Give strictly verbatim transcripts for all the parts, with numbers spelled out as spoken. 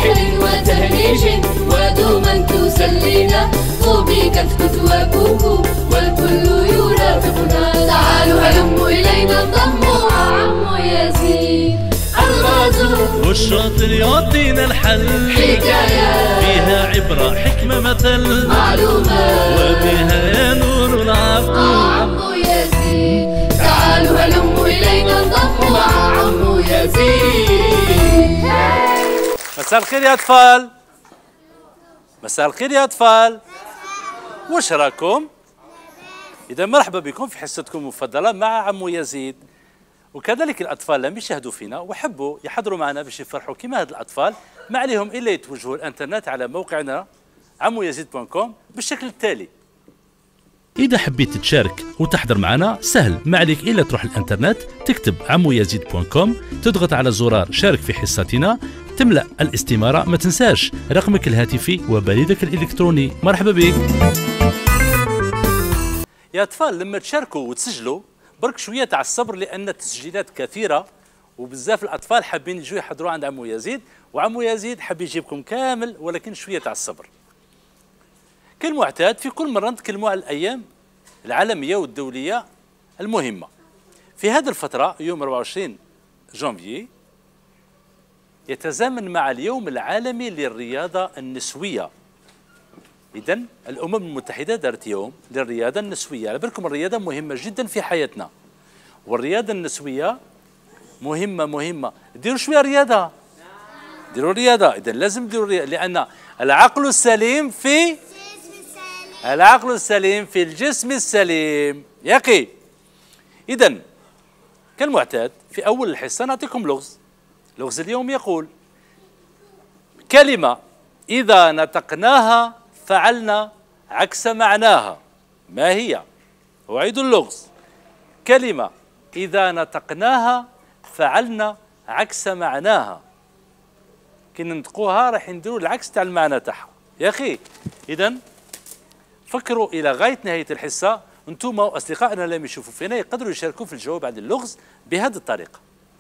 بسحر وتهريج ودوما تسلينا طوبى كتكت وكوكو والكل يرافقنا. تعالوا هلموا إلينا انضموا مع عمو يزيد الغازو والشاطر يعطينا الحل حكايات فيها عبرة حكمة مثل معلومات وبها نور العقل مع عمو يزيد. تعالوا هلموا إلينا انضموا مع عمو يزيد. مساء الخير يا أطفال. مساء الخير يا أطفال. وش راكم؟ إذا مرحبا بكم في حصتكم المفضلة مع عمو يزيد. وكذلك الأطفال لم يشاهدوا فينا وحبوا يحضروا معنا باش يفرحوا كما هاد الأطفال، ما عليهم إلا يتوجهوا الإنترنت على موقعنا عمو يزيد دوت كوم بالشكل التالي. إذا حبيت تشارك وتحضر معنا سهل، ما عليك إلا تروح الإنترنت تكتب عمو يزيد دوت كوم، تضغط على زرار شارك في حصتنا، تملأ الاستمارة، ما تنساش رقمك الهاتفي وبريدك الإلكتروني. مرحبا بك يا أطفال. لما تشاركوا وتسجلوا برك شوية تاع الصبر، لأن التسجيلات كثيرة وبزاف الأطفال حابين يجوا يحضروا عند عمو يزيد، وعمو يزيد حاب يجيبكم كامل، ولكن شوية تاع الصبر. كالمعتاد في كل مرة نتكلموا على الأيام العالمية والدولية المهمة. في هذه الفترة يوم أربعة وعشرين جانفي يتزامن مع اليوم العالمي للرياضة النسوية. إذن الأمم المتحدة دارت يوم للرياضة النسوية. على بالكم الرياضة مهمة جدا في حياتنا، والرياضة النسوية مهمة مهمة. ديروا شوية رياضة، ديروا رياضة. إذن لازم ديروا رياضة، لأن العقل السليم في العقل السليم في الجسم السليم يا أخي. إذن كالمعتاد في أول الحصة نعطيكم لغز. لغز اليوم يقول: كلمة إذا نطقناها فعلنا عكس معناها، ما هي؟ أعيد اللغز. كلمة إذا نطقناها فعلنا عكس معناها. كي ننطقوها راح نديروا العكس تاع المعنى تاعها يا أخي. إذن فكروا إلى غاية نهاية الحصة. أنتم وأصدقائنا لم يشوفوا فينا يقدروا يشاركوا في الجواب عن اللغز بهذه الطريقة.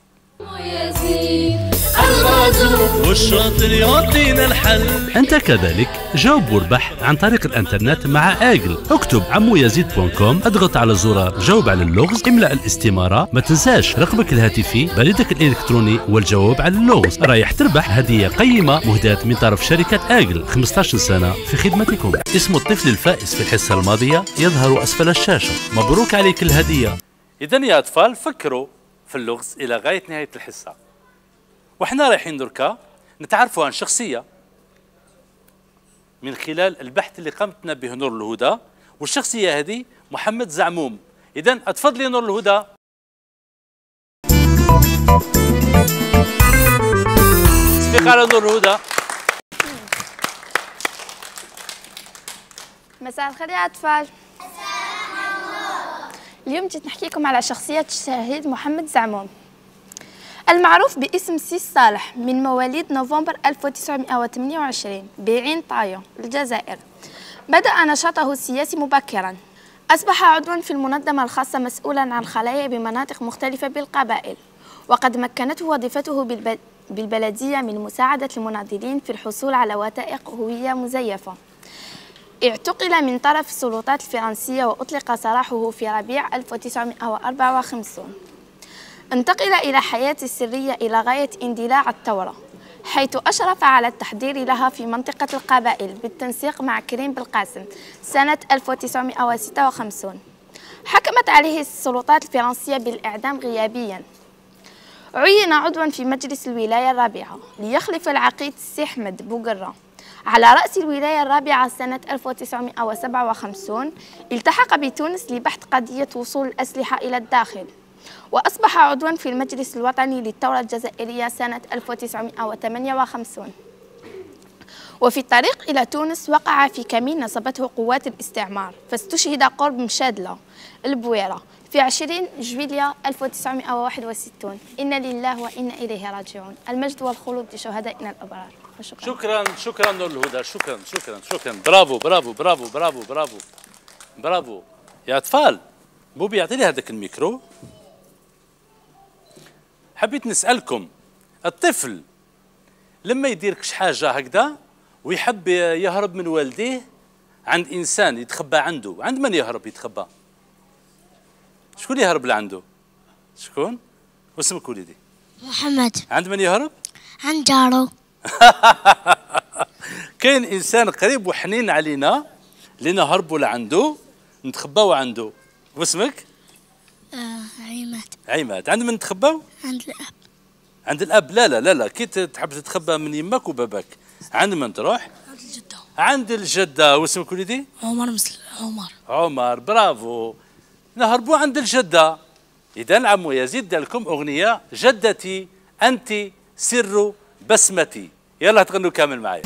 والشاطر يعطينا الحل. أنت كذلك جاوب واربح عن طريق الإنترنت مع آجل. اكتب عمو يزيد دوت كوم، اضغط على زرار جاوب على اللغز، املأ الاستمارة، ما تنساش رقمك الهاتفي، بريدك الإلكتروني والجواب على اللغز. رايح تربح هدية قيمة مهداة من طرف شركة آجل، خمسة عشر سنة في خدمتكم. اسم الطفل الفائز في الحصة الماضية يظهر أسفل الشاشة. مبروك عليك الهدية. إذن يا أطفال فكروا في اللغز إلى غاية نهاية الحصة. وإحنا رايحين دركا نتعرفوا عن شخصية من خلال البحث اللي قامت به نور الهدى، والشخصية هذه محمد زعموم. إذن أتفضلي نور الهدى. سبيق على نور الهدى. مساء الخير يا أطفال. اليوم جيت نحكي لكم على شخصية الشهيد محمد زعموم، المعروف باسم سيس صالح، من مواليد نوفمبر ألف وتسعمائة وثمانية وعشرين بعين طايو الجزائر. بدأ نشاطه السياسي مبكرا، أصبح عضوا في المنظمة الخاصة مسؤولا عن خلايا بمناطق مختلفة بالقبائل، وقد مكنته وظيفته بالب... بالبلدية من مساعدة المناضلين في الحصول على وثائق هوية مزيفة. اعتقل من طرف السلطات الفرنسية وأطلق سراحه في ربيع ألف وتسعمائة وأربعة وخمسين. انتقل إلى حياة السرية إلى غاية اندلاع الثورة، حيث أشرف على التحضير لها في منطقة القبائل بالتنسيق مع كريم بالقاسم سنة ألف وتسعمائة وستة وخمسين. حكمت عليه السلطات الفرنسية بالإعدام غيابيا. عين عضوا في مجلس الولاية الرابعة ليخلف العقيد السي أحمد بوقرة على رأس الولاية الرابعة سنة ألف وتسعمائة وسبعة وخمسين. التحق بتونس لبحث قضية وصول الأسلحة إلى الداخل، وأصبح عضوا في المجلس الوطني للثورة الجزائرية سنة ألف وتسعمائة وثمانية وخمسين. وفي الطريق إلى تونس وقع في كمين نصبته قوات الاستعمار، فاستشهد قرب مشادلة البويرة في عشرين جويلية ألف وتسعمائة وواحد وستين. إنا لله وإنا إليه راجعون. المجد والخلود لشهدائنا الأبرار. شكرا شكرا, شكرا نور الهدى. شكرا شكرا شكرا. برافو برافو برافو برافو برافو برافو يا أطفال. بوبي يعطي لي هذاك الميكرو. حبيت نسألكم، الطفل لما يديركش حاجه هكذا ويحب يهرب من والديه عند انسان يتخبى عنده، عند من يهرب يتخبى؟ شكون يهرب لعنده؟ شكون؟ واسمك وليدي؟ محمد. عند من يهرب؟ عند جارو. كاين انسان قريب وحنين علينا اللي نهربوا لعنده نتخباو عنده، واسمك؟ آه عماد. عماد. عند من نتخباو؟ عند الأب. عند الاب. لا لا لا لا كي تحب تتخبى من يمك وباباك عند من تروح؟ عند الجدة. عند الجده. واسمك وليدي؟ عمر مسلم. عمر. عمر. برافو. نهربوا عند الجده. اذا عمو يزيد دار لكم اغنيه جدتي انت سر بسمتي، يلا تغنوا كامل معايا.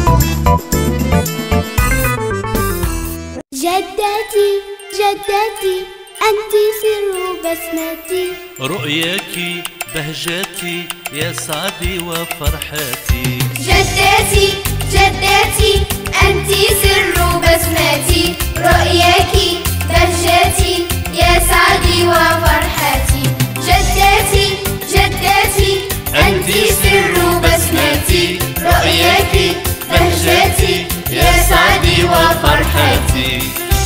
جدتي جدتي أنت سر بسمتي، رؤياك بهجتي يا سعدي وفرحتي. جدتي جدتي أنت سر بسمتي، رؤياك بهجتي يا سعدي وفرحتي. جدتي جدتي أنت سر بسمتي، رؤياك بهجتي يا سعدي وفرحتي.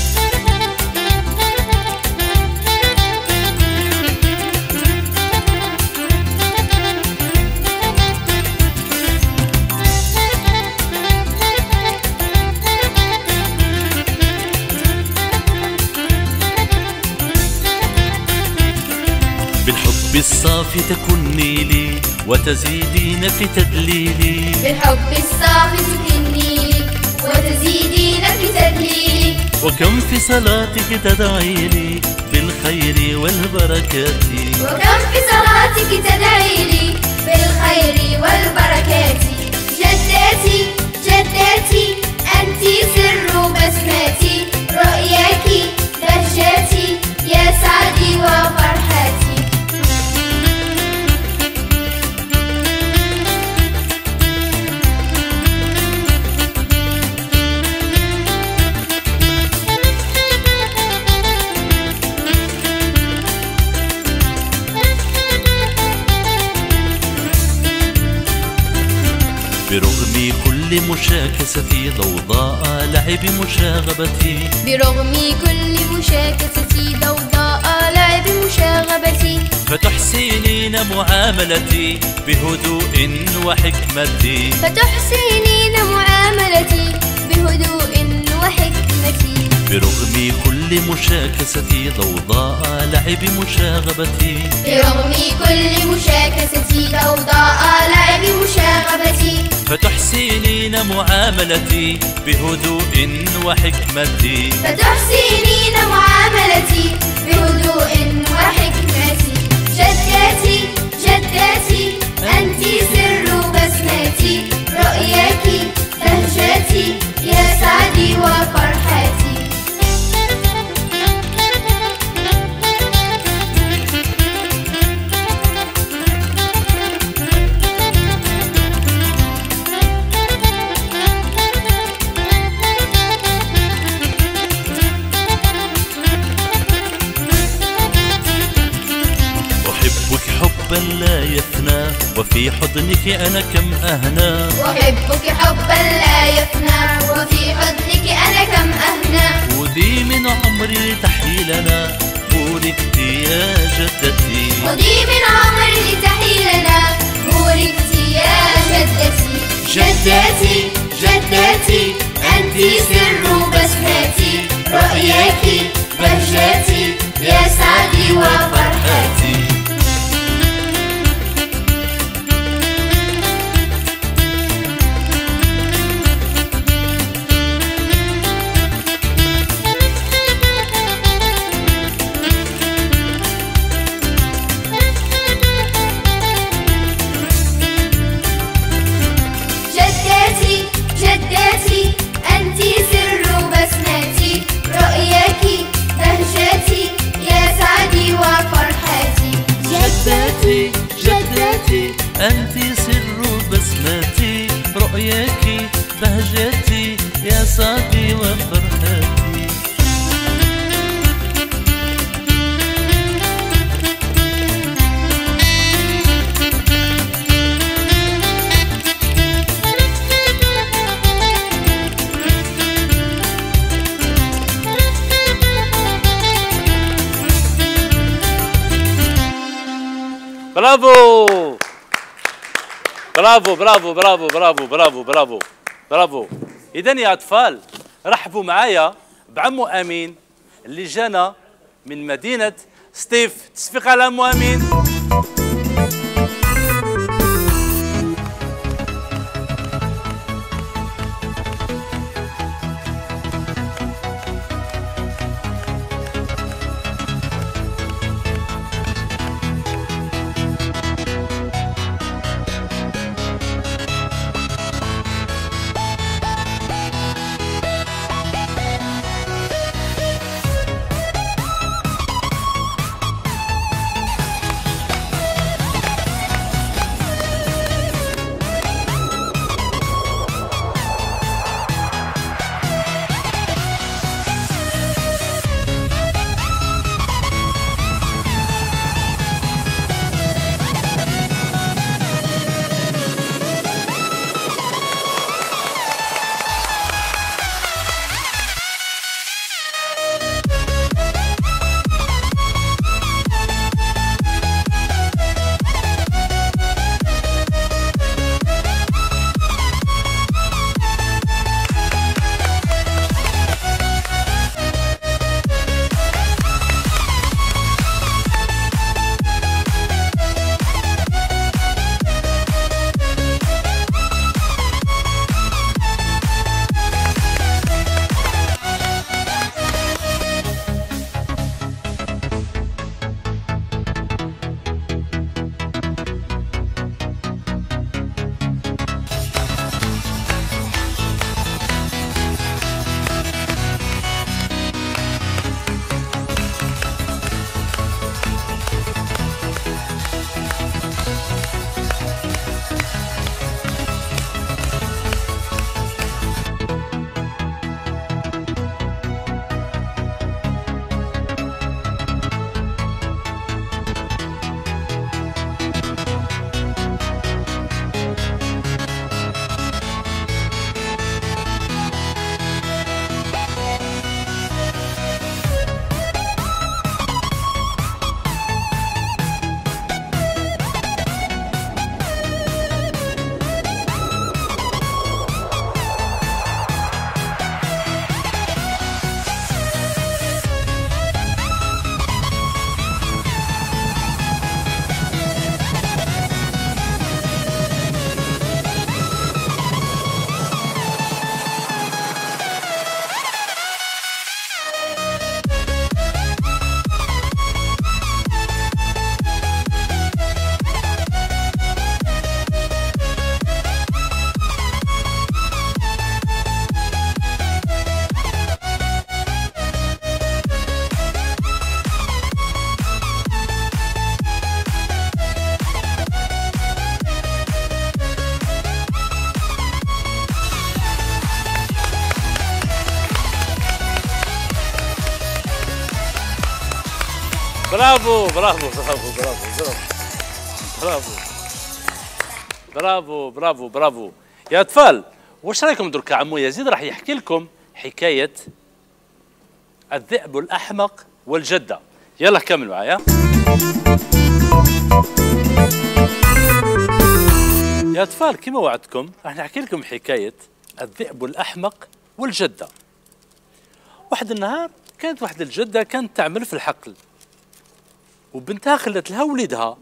بالحب الصافي تكني لي وتزيدين في تدليلي، بالحب الصافي تكني لي وتزيدين في تدليلي، وكم في صلاتك تدعي لي بالخير والبركات، وكم في صلاتك تدعي لي بالخير والبركات. جدتي جدتي أنت سر بسمتي، رؤياك بهجتي يا سعدي وفرحتي. برغم كل مشاكستي ضوضاء لعب مشاغبتي، برغم كل مشاكستي ضوضاء لعب مشاغبتي، فتحسنين معاملتي بهدوء وحكمتي، فتحسنين معاملتي بهدوء وحكمتي. برغم كل مشاكستي ضوضاء لعب مشاغبتي، برغم كل مشاكستي ضوضاء لعب مشاغبتي، فتحسنين معاملتي بهدوء وحكمتي، فتحسنين معاملتي بهدوء وحكمتي. جدتي جدتي أنت سر بسمتي، رؤياك بهجتي يا سعدي وفرحتي. حبا لا يفنى وفي حضنك أنا كم أهنى، أحبك حبا لا يفنى وفي حضنك أنا كم أهنى. ودي من عمري تحيلنا بوركت يا جدتي، ودي من عمري تحيلنا بوركت يا جدتي. جدتي جدتي أنت سر بسمتي، رؤياك بهجتي يا سعدي وفرحتي. جدتي جدتي أنت سر بسمتي، رؤياك بهجتي يا سعدي وفرحتي. جدتي جدتي أنت سر بسمتي، رؤياك بهجتي يا سعدي وفرحتي. برافو برافو برافو برافو برافو برافو برافو برافو. إذا يا أطفال رحبوا معايا بعمو أمين اللي جانا من مدينة سطيف. تصفيق على عمو أمين. برافو برافو برافو برافو برافو برافو برافو برافو يا اطفال. واش رايكم دركا عمو يزيد راح يحكي لكم حكايه الذئب الاحمق والجده. يلا كملوا معايا. يا اطفال كما وعدتكم راح نحكي لكم حكايه الذئب الاحمق والجده. واحد النهار كانت واحد الجده كانت تعمل في الحقل، وبنتها خلت لها وليدها،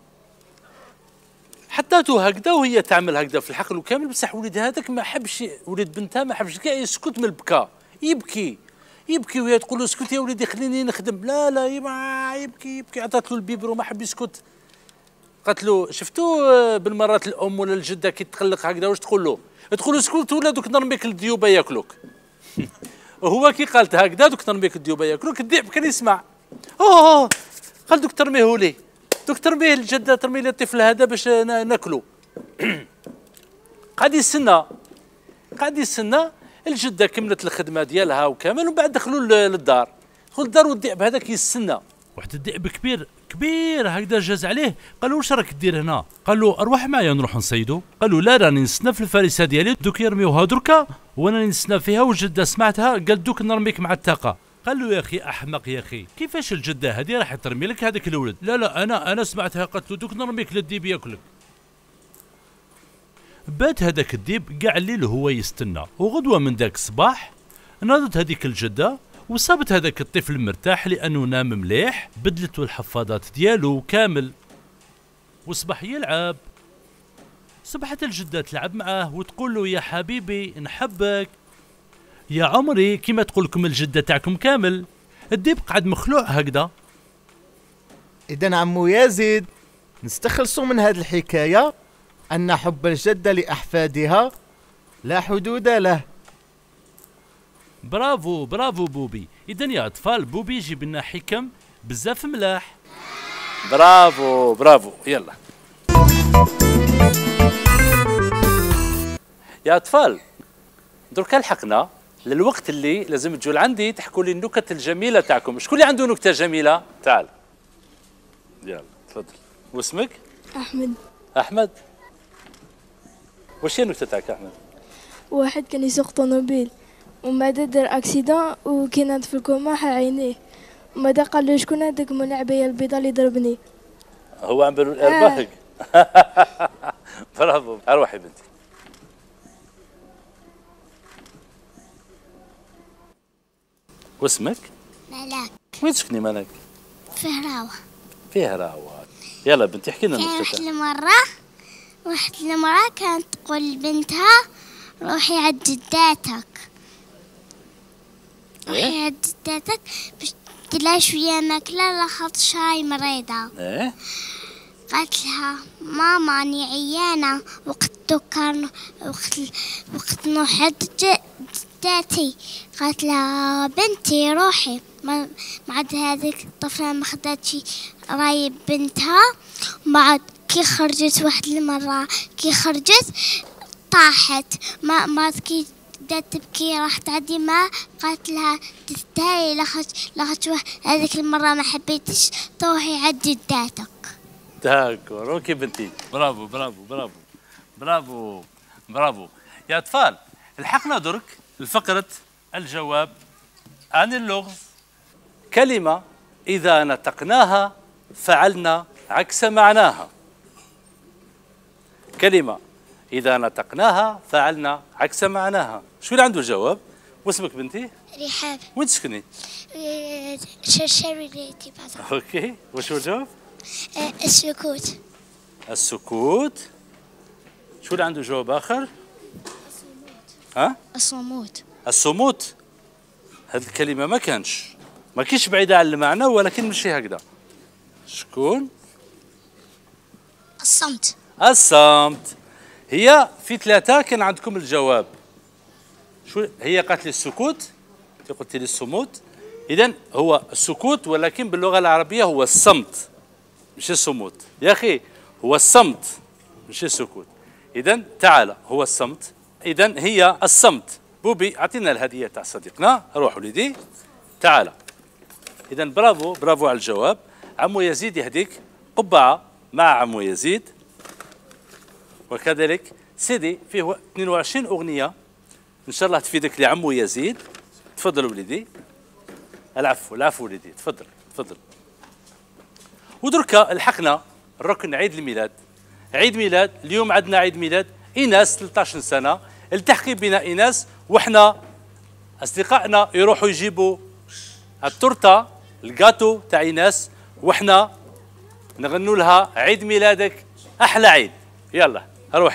حطاتو هكذا وهي تعمل هكذا في الحقل وكامل، بصح وليدها هذاك ما حبش، وليد بنتها ما حبش كاع يسكت من البكاء، يبكي يبكي وهي تقول له اسكت يا وليدي خليني نخدم، لا لا يبكي يبكي. عطات له البيبرو ما حب يسكت. قالت له شفتوا بالمرات الام ولا الجده كي تقلق هكذا واش تقول له؟ تقول له اسكت ولا دوك نرميك الديوبه ياكلوك. وهو كي قالت هكذا دوك نرميك الديوبه ياكلوك، الذئب كان يسمع. اوه قال دوك ترميه ليه؟ دوك ترميه الجده، ترمي لي الطفل هذا باش ناكلو. قاعد يستنى قاعد يستنى الجده كملت الخدمه ديالها وكامل، ومن بعد دخلوا للدار. دخلوا للدار والذئب هذاك يستنى. واحد الذئب كبير كبير هكذا جاز عليه، قال له واش راك دير هنا؟ قال له اروح معايا نروح نصيدو. قال له لا راني نستنى في الفريسه ديالي، دوك يرميوها دركا وانا نستنى فيها، والجده سمعتها قال دوك نرميك مع التاقه. قال له يا اخي احمق يا اخي، كيفاش الجده هذه راح ترمي لك هذاك الولد؟ لا لا انا انا سمعتها قالت له دوك نرميك للديب ياكلك. بات هذاك الديب كاع الليل هو يستنى، وغدوه من ذاك الصباح ناضت هذيك الجده وصابت هذاك الطفل مرتاح لانه نام مليح، بدلته الحفاضات ديالو كامل وصبح يلعب. صبحت الجده تلعب معاه وتقول له يا حبيبي نحبك يا عمري كيما تقول لكم الجده تاعكم كامل. الديب قعد مخلوع هكذا. إذا عمو يزيد نستخلصوا من هذه الحكاية أن حب الجدة لأحفادها لا حدود له. برافو برافو بوبي. إذا يا أطفال بوبي يجيب لنا حكم بزاف ملاح. برافو برافو. يلا يا أطفال دركا لحقنا للوقت اللي لازم تجوا لعندي تحكوا لي النكت الجميلة تاعكم. شكون اللي عنده نكتة جميلة؟ تعال يلا تفضل. واسمك؟ أحمد. أحمد، واش هي النكتة تاعك أحمد؟ واحد كان يسوق طوموبيل ومن بعد دار اكسيدون وكي في الكوما حا عينيه، ومن بعد قال له شكون هذاك مول العباية البيضاء اللي ضربني؟ هو عم بالو الأرباك. برافو. أروحي بنتي. واسمك؟ ملاك. وين تسكني مالك؟ في هراوة. في هراوة. يلا بنتي احكي لنا كان النكتة. واحد المرة واحد المرة كانت تقول لبنتها روحي عند جداتك، روحي عند جداتك باش ديرلها شوية ماكلة لاخاطر شاي مريضة. ايه قالت لها ماما راني عيانة وقت كان وقت وقت نوحد جداتي. قالت لها بنتي روحي. ما عاد هذيك الطفلة ما خداتش راي بنتها. بعد كي خرجت واحد المرة كي خرجت طاحت ما ما كي بدات تبكي راح تعدي ما قالت لها تستاهلي لاخاطر لاخاطر هذيك المرة ما حبيتش تروحي عند جداتك. داكور. اوكي بنتي. برافو برافو برافو برافو برافو. يا اطفال الحقنا درك لفقرة الجواب عن اللغز. كلمة إذا نطقناها فعلنا عكس معناها. كلمة إذا نطقناها فعلنا عكس معناها. شو اللي عنده الجواب؟ واسمك بنتي؟ رحاب. وين تسكني؟ شرشريتي بعضها. اوكي. وش هو الجواب؟ السكوت. السكوت. شو اللي عنده جواب آخر؟ ها؟ الصمود. الصمود. هذه الكلمة ما كانش ما كيش بعيدة عن المعنى ولكن ماشي هكذا. شكون؟ الصمت. الصمت. هي في ثلاثة كان عندكم الجواب. شو هي؟ قالت لي السكوت، انت قلت لي الصمود. إذن هو السكوت ولكن باللغة العربية هو الصمت مش الصمود. يا أخي هو الصمت مش السكوت. إذن تعال هو الصمت. إذن هي الصمت. بوبي أعطينا الهدية تاع صديقنا. روح وليدي تعال. إذن برافو برافو على الجواب. عمو يزيد يهديك قبعة مع عمو يزيد، وكذلك سيدي فيه اثنين وعشرين أغنية إن شاء الله تفيدك لعمو يزيد. تفضل وليدي. العفو العفو وليدي. تفضل تفضل. ودركا الحقنا الركن عيد الميلاد. عيد ميلاد اليوم عندنا عيد ميلاد إيناس ثلاثة عشر سنة. التحقي بنا إيناس وإحنا أصدقائنا يروحوا يجيبوا التورته الجاتو تاع إيناس وإحنا نغنوا لها عيد ميلادك أحلى عيد. يلا أروح.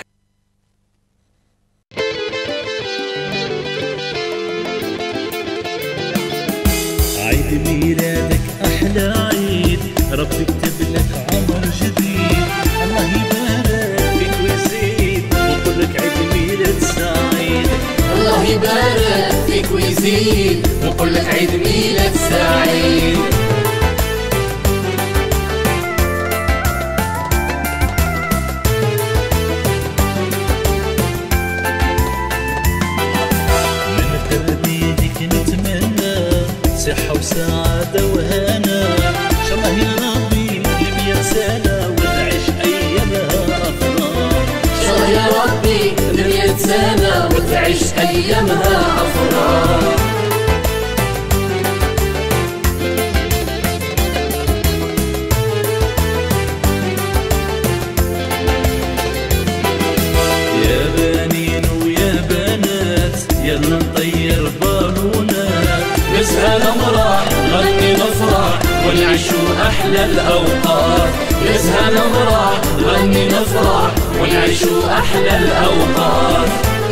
عيد ميلادك أحلى عيد، ربي يكتب لك عمر جديد، الله يبارك فيك ويزيد ونقول لك عيد ميلاد سعيد. الله يبارك فيك ويزيد ونقول لك عيد ميلاد سعيد. من ترديدك نتمنى صحة وسعادة وهنا، إن شاء الله يا ربي لمية سنة وتعيش أيامها أفراح. إن شاء الله يا ربي لمية سنة وتعيش أيامها أفراح. أحلى الأوقات. يزهى نفرح نغني نفرح ونعيشوا أحلى الأوقات.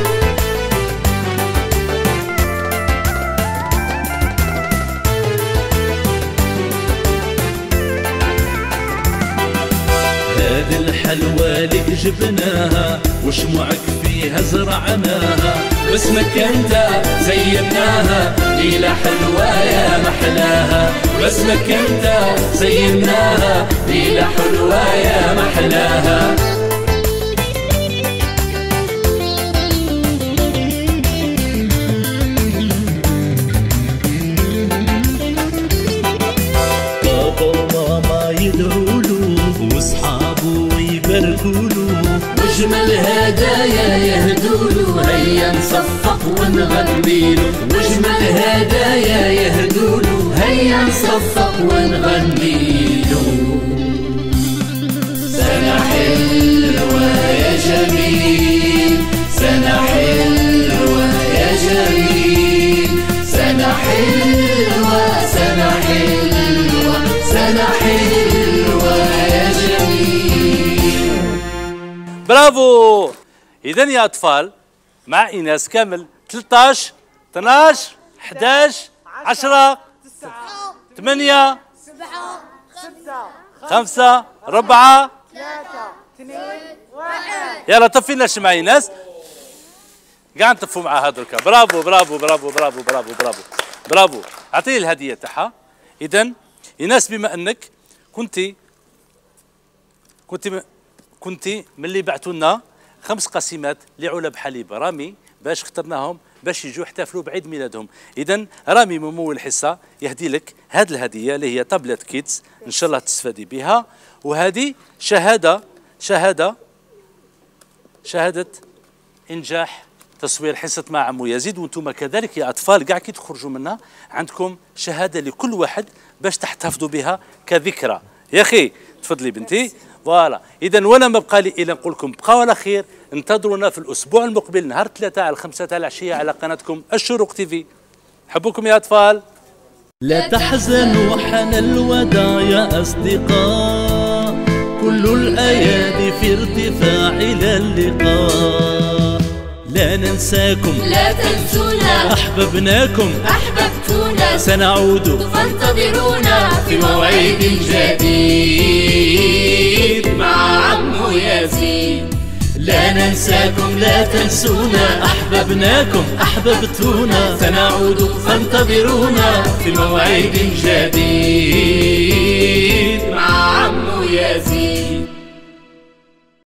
هذه الحلوى لك جبناها وشموعك فيها زرعناها، باسمك انت زيناها ليلة حلوة يا محلاها. باسمك انت زيناها ليلة حلوة يا محلاها. بابا وماما يدعوله واصحابه يباركوله، واجمل هدايا يهدوله هيا نصفق ونغنيله. واجمل هدايا يهدوله هيا نصفق ونغنيله. سنة حلوة يا جميل، سنة حلوة يا جميل، سنة حلوة سنة حلوة سنة حلوة يا جميل. برافو. إذا يا أطفال مع إيناس كامل ثلاثة عشر اثنا عشر أحد عشر عشرة ثمانية خمسة أربعة يلا طفينا الشمعة إيناس. قاعد نطفوا مع هذوك. برافو برافو برافو برافو برافو برافو برافو. أعطيه الهدية تاعها. إذا إيناس بما أنك كنتي كنتي كنتي من اللي بعثوا لنا خمس قسيمات لعلب حليب رامي باش اخترناهم باش يجوا يحتفلوا بعيد ميلادهم. اذا رامي ممول الحصه يهدي لك هذه الهديه اللي هي تابلت كيدز ان شاء الله تستفادي بها، وهذه شهاده شهاده شهاده انجاح تصوير حصه مع عمو يزيد. وانتم كذلك يا اطفال كاع كي تخرجوا منها عندكم شهاده لكل واحد باش تحتفظوا بها كذكرى. يا اخي تفضلي بنتي. فوالا. اذا وانا ما بقى لي الا نقول لكم بقاو على خير. انتظرونا في الاسبوع المقبل نهار ثلاثة على الخمسة تاع العشيه على قناتكم الشروق تيفي. حبكم يا اطفال. لا تحزنوا حان الوداع يا أصدقاء، كل الأيادي في ارتفاع إلى اللقاء. لا ننساكم لا تنسونا أحببناكم أحببتونا سنعود فانتظرونا في موعد جديد مع عمو يزيد. لا ننساكم لا تنسونا أحببناكم أحببتونا سنعود فانتظرونا في موعد جديد مع عمو يزيد.